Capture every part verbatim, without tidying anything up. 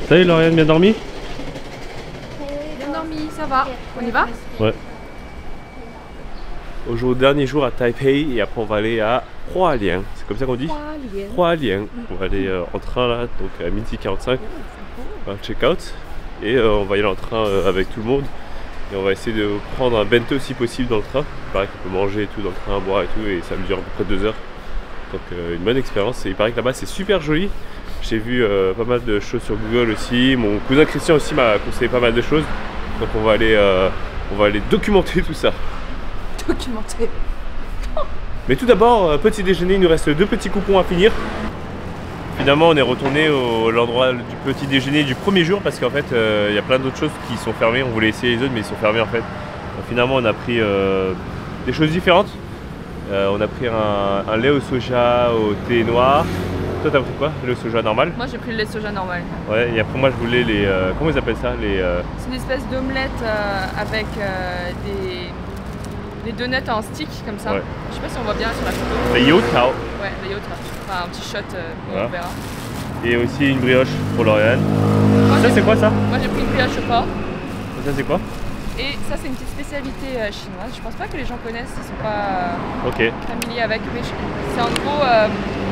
Ça y est, Lauriane, bien dormi? Bien dormi, ça va. On y va? Ouais. Aujourd'hui, dernier jour à Taipei et après on va aller à Hualien. C'est comme ça qu'on dit? Hualien. On va aller euh, en train là, donc à midi quarante-cinq. On va check out et euh, on va y aller en train euh, avec tout le monde. Et on va essayer de prendre un bento si possible dans le train. Il paraît qu'on peut manger et tout dans le train, boire et tout, et ça me dure à peu près deux heures. Donc euh, une bonne expérience. Et il paraît que là-bas c'est super joli. J'ai vu euh, pas mal de choses sur Google aussi. Mon cousin Christian aussi m'a conseillé pas mal de choses. Donc on va aller, euh, on va aller documenter tout ça. Documenter. Mais tout d'abord, euh, petit déjeuner, il nous reste deux petits coupons à finir. Finalement on est retourné à l'endroit du petit déjeuner du premier jour parce qu'en fait il euh, y a plein d'autres choses qui sont fermées. On voulait essayer les autres mais ils sont fermés en fait. Donc, finalement on a pris euh, des choses différentes. Euh, on a pris un, un lait au soja au thé noir. Toi t'as pris quoi? Le lait au soja normal? Moi j'ai pris le lait de soja normal. Ouais, et après moi je voulais les... Euh, comment ils appellent ça les, euh... C'est une espèce d'omelette euh, avec euh, des, des donuts en stick comme ça. Ouais. Je sais pas si on voit bien sur la photo. Les Yotao. Ouais, les Yotao. Enfin un petit shot, euh, Voilà. on verra. Et aussi une brioche pour Lauriane. Moi, Ça c'est quoi ça? Moi j'ai pris une brioche au porc. Ça c'est quoi? Et ça c'est une petite spécialité euh, chinoise. Je pense pas que les gens connaissent, ils sont pas euh, Ok. familiers avec. Mais c'est en gros euh,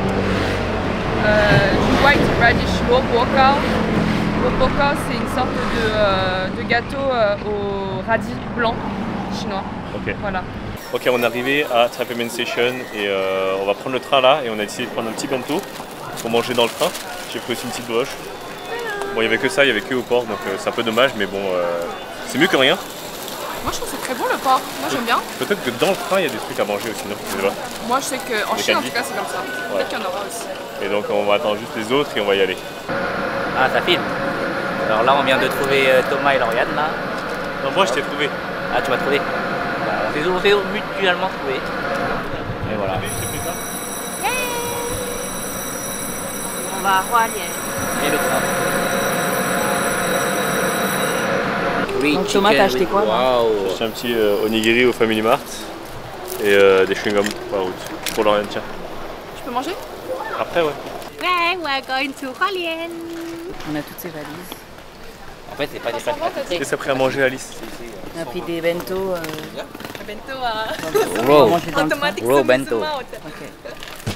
euh, du white radish luo bokao. Luo bokao c'est une sorte de, euh, de gâteau euh, au radis blanc chinois. Ok. Voilà. Ok, on est arrivé à Taipei Main Station et euh, on va prendre le train là et on a décidé de prendre un petit bento pour manger dans le train. J'ai pris aussi une petite brioche. Bon, il n'y avait que ça, il n'y avait que au porc, donc euh, c'est un peu dommage, mais bon, euh, c'est mieux que rien. Moi je trouve que c'est très bon le porc, moi j'aime bien. Peut-être que dans le train il y a des trucs à manger aussi, non? Je sais pas. Moi je sais qu'en Des Chine en candies. tout cas c'est comme ça. Ouais. Peut-être qu'il y en aura aussi. Et donc on va attendre juste les autres et on va y aller. Ah, ça filme. Alors là, on vient de trouver euh, Thomas et Lauriane, là. Non, moi je t'ai trouvé. Ah, tu m'as trouvé. Bah, on s'est- on s'est mutuellement trouvé. Et voilà. On va à Hualien. Et le train. Oui, Donc, Thomas, t'as acheté quoi, là Waouh. J'ai acheté un petit euh, onigiri au Family Mart et euh, des chewing-gums pour la route. Pour Lauriane, tiens. Je peux manger? Après, ouais. Ouais, we're going to Hualien. On a toutes ces valises. En fait, c'est pas des Ça pâtes va, t'as dit? Qu'est-ce après à manger, Alice? On a pris des bento. Euh... Bento uh, Raw. manger dans le train. automatic Raw zoom bento. zoom out. Ok.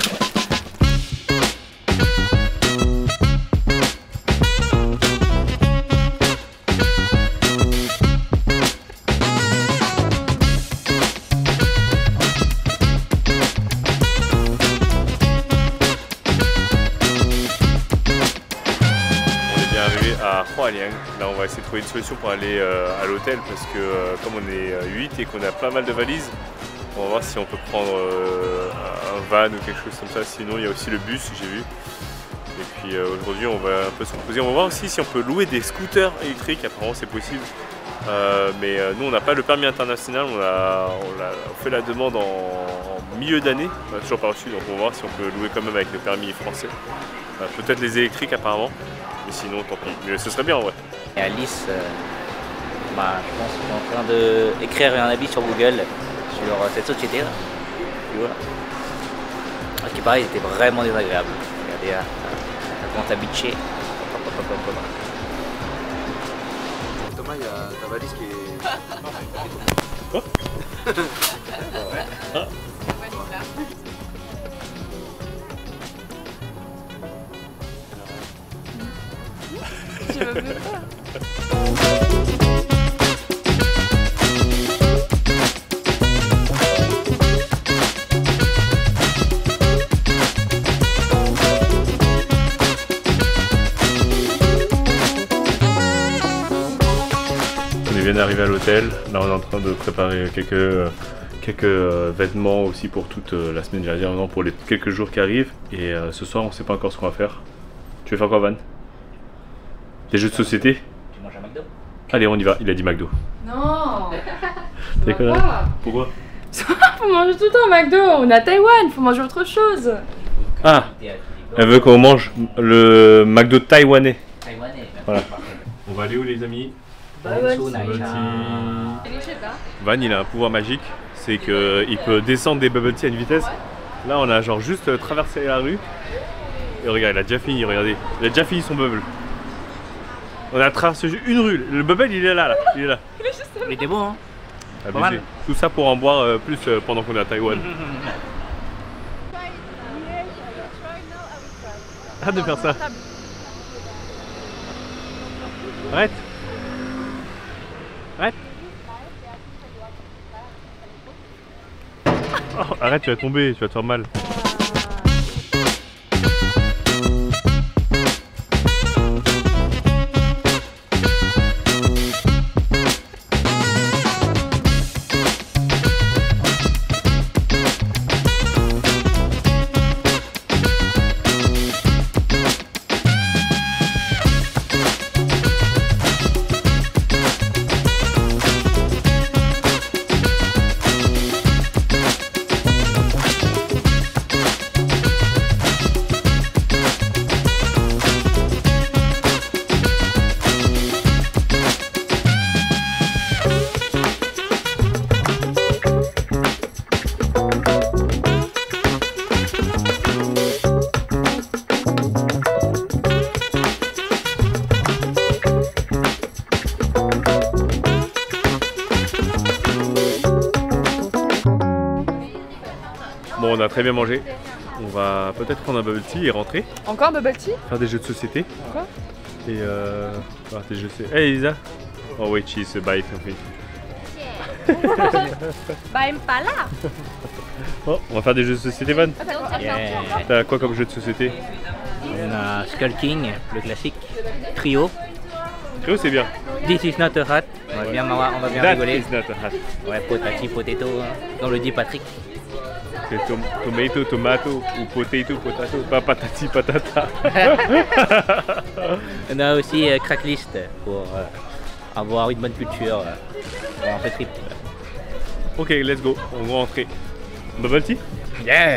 À Hualien. Là on va essayer de trouver une solution pour aller euh, à l'hôtel parce que euh, comme on est huit et qu'on a pas mal de valises, on va voir si on peut prendre euh, un van ou quelque chose comme ça. Sinon il y a aussi le bus, j'ai vu. Et puis euh, aujourd'hui on va un peu se reposer. On va voir aussi si on peut louer des scooters électriques, apparemment c'est possible. Euh, mais euh, nous on n'a pas le permis international, on a, on a fait la demande en, en milieu d'année, on n'a toujours pas reçu, donc on va voir si on peut louer quand même avec le permis français. Euh, Peut-être les électriques apparemment. Mais sinon, tant pis. Mais ce serait bien en vrai. Et Alice, euh, bah, je pense qu'on est en train d'écrire un avis sur Google sur euh, cette société là. Et voilà. Ce qui paraît, était vraiment désagréable. Regardez là, ça commence à bitcher. Hop, hop, hop, hop, hop. Thomas, il y a ta valise qui est... Quoi? Ah. Je me veux pas. On est bien arrivé à l'hôtel. Là, on est en train de préparer quelques, euh, quelques euh, vêtements aussi pour toute euh, la semaine, j'allais dire, non, pour les quelques jours qui arrivent. Et euh, ce soir, on sait pas encore ce qu'on va faire. Tu veux faire quoi, Van? Des jeux de société? Tu manges un McDo? Allez, on y va. Il a dit McDo. Non. T'es va quoi? pas. Pourquoi? Faut manger tout le temps McDo. On est à Taïwan, faut manger autre chose. Ah, elle veut qu'on mange le McDo taïwanais. Taïwanais. Voilà. On va aller où, les amis? Bah ouais. Van, il a un pouvoir magique, c'est qu'il peut descendre des bubble tea à une vitesse. Là, on a genre juste traversé la rue. Et regarde, il a déjà fini, regardez. Il a déjà fini son bubble. On a traversé une rue. Le bubble, il est là, là. Il est là. Il était bon, hein. Abusé. Tout ça pour en boire euh, plus euh, pendant qu'on est à Taïwan. Arrête de faire ça. Arrête. Arrête. Oh, arrête, tu vas tomber, tu vas te faire mal. Bon, on a très bien mangé. On va peut-être prendre un bubble tea et rentrer. Encore un bubble tea? Faire des jeux de société. Quoi? Et euh... faire des jeux de société. Hey Elisa! Oh wait, she's a bite, oui. Bah, pas là. Oh, on va faire des jeux de société, Van. Yeah. T'as quoi comme jeu de société? On a Skull King, le classique. Trio. Trio, c'est bien. This is not a hat. On va bien, on va bien That rigoler. is not a hat. Ouais, potati, potato, hein, comme le dit Patrick. C'est tom tomato, tomato ou potato, potato, pas patati, patata. On a aussi euh, Cracklist pour euh, avoir une bonne culture euh, pour un peu trip. Ok, let's go, on va rentrer. Bubble tea? Yeah!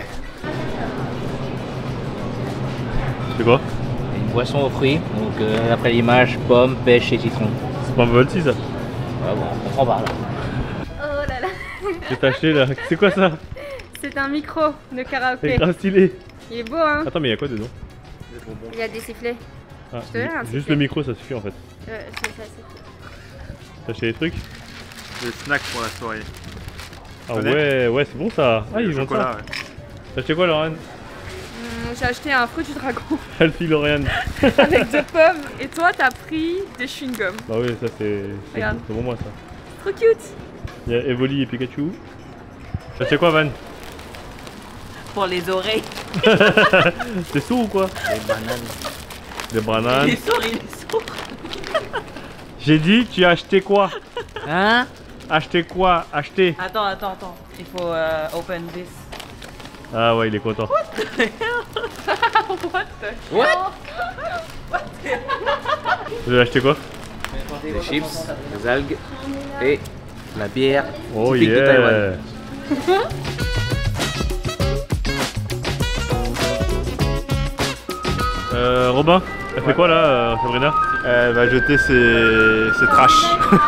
C'est quoi? Une boisson aux fruits, donc euh, après l'image, pomme, pêche et citron. C'est pas un bubble tea ça? Ouais, bon, on comprend pas là. Oh là là. J'ai acheté là, c'est quoi ça? C'est un micro de C'est karaoké. grave stylé. Il est beau, hein? Attends, mais il y a quoi dedans? Il y a des sifflets. Ah, Je te donne un juste sifflet. le micro, ça suffit en fait. Euh, c'est ça, c'est T'as acheté des trucs? Des snacks pour la soirée. Ah Connais ouais, ouais, c'est bon ça. Ah, ils Le ont chocolat, ça. ouais. T'as acheté quoi, Laurent? Hum, J'ai acheté un fruit du dragon Alfie Lauriane. avec des pommes. Et toi, t'as pris des chewing-gums. Bah oui, ça c'est c'est Regarde. c'est pour moi ça. Trop cute. Il y a Evoli et Pikachu. T'as acheté quoi, Van? Pour les oreilles. T'es sourd ou quoi? Des bananes. Des bananes. Les sourds, il est sourd. J'ai dit, tu as acheté quoi? Hein? Acheté quoi? Acheté. Attends, attends, attends. Il faut euh, open this. Ah ouais, il est content. What the... What? Vous avez acheté quoi? Des chips, des algues et la bière Oh typique de yeah. Taïwan. Euh, Robin, t'as fait quoi là, euh, Sabrina? Elle va jeter ses, ses trash.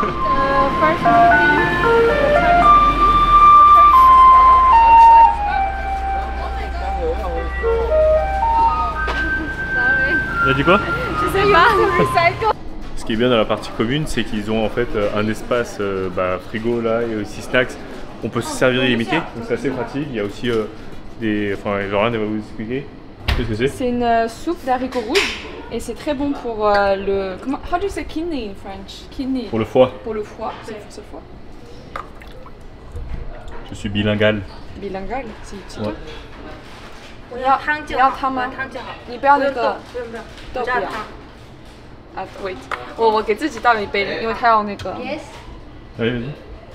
Il a dit quoi? Je sais pas. Ce qui est bien dans la partie commune, c'est qu'ils ont en fait euh, un espace euh, bah, frigo là et aussi snacks. On peut se servir illimité, donc c'est assez pratique. Il y a aussi euh, des. Enfin, Laurent va vous expliquer. Qu'est-ce que c'est? C'est une euh, soupe d'haricots rouges et c'est très bon pour euh, le... Comment... How do you say kidney in French? Kidney. Pour le foie. Pour le foie. C'est pour ce foie. Je suis bilingal. Bilingual, c'est c'est Ouais. toi? 要汤就好， 要汤吗？ 汤就好。 你不要那个不用不用， 豆不要我要汤。 啊，wait，我我给自己倒一杯，因为他要那个。 Yes。 Allez, vas-y.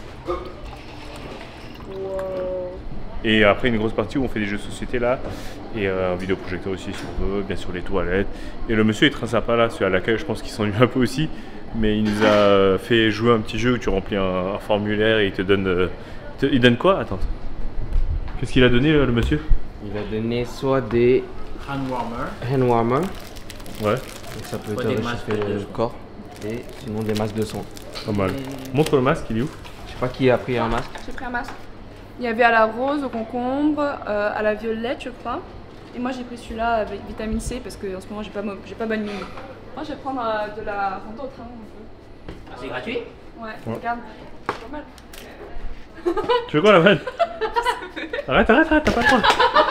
Et après une grosse partie où on fait des jeux de société là, et euh, un vidéoprojecteur aussi si on veut, bien sûr les toilettes. Et le monsieur est très sympa là, celui à l'accueil, je pense qu'il s'ennuie un peu aussi, mais il nous a fait jouer un petit jeu où tu remplis un, un formulaire et il te donne... euh, te- il donne quoi? Attends. Qu'est-ce qu'il a donné euh, le monsieur? Il a donné soit des Hand warmer. hand warmers, Ouais, donc ça peut Soit te des réchauffer masques de le son. corps, et sinon des masques de son. pas mal. Montre le masque, il est où? Je sais pas qui a pris un masque. J'ai pris un masque. Il y avait à la rose, au concombre, euh, à la violette, je crois. Et moi j'ai pris celui-là avec vitamine C parce que en ce moment j'ai pas, mo- j'ai pas bonne mine. Moi je vais prendre euh, de la rando au train un peu. Ah, c'est gratuit? Ouais, Ouais. regarde. Pas mal. Tu veux quoi la vanne? Arrête, arrête, arrête, t'as pas le droit.